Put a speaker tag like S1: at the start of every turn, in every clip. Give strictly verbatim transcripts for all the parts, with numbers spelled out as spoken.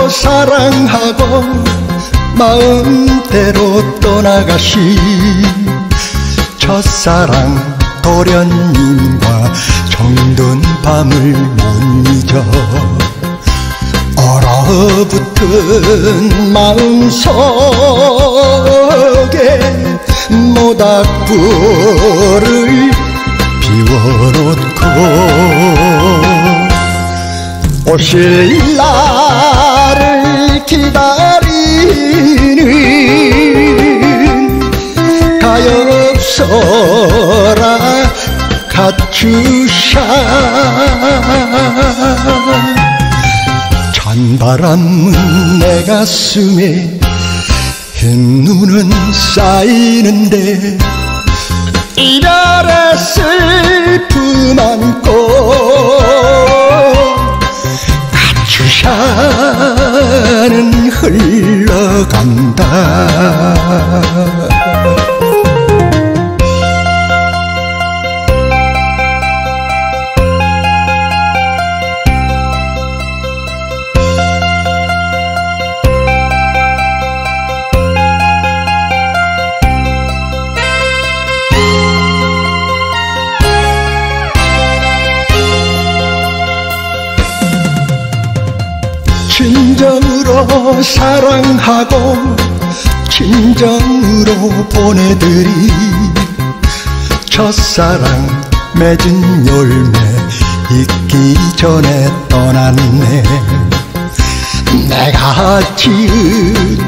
S1: 사랑하고 마음대로 떠나가신 첫사랑 도련님과 정든 밤을 못 잊어 얼어붙은 마음속에 모닥불을 피워놓고 오실 날을 기다리는 가엾어라 카츄샤. 찬바람은 내 가슴에 흰 눈은 쌓이는데 이별의 슬픔 안고 카츄샤는 흘러간다. 진정으로 사랑하고 진정으로 보내드리 첫사랑 맺은 열매 익기 전에 떠났네. 내가 지은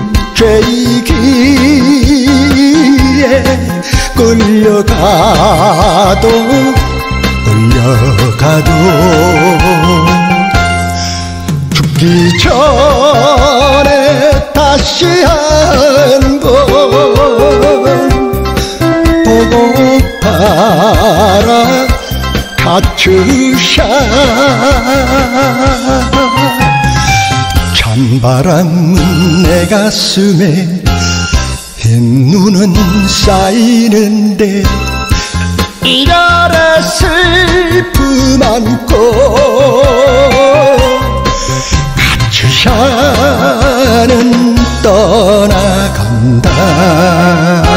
S1: 죄이기에 끌려가도 끌려가도 죽기 전에 다시 한 번 보고파라 카츄샤. 찬바람은 내 가슴에 흰 눈은 쌓이는데 이별의 슬픔 안고 카츄샤는 떠나간다.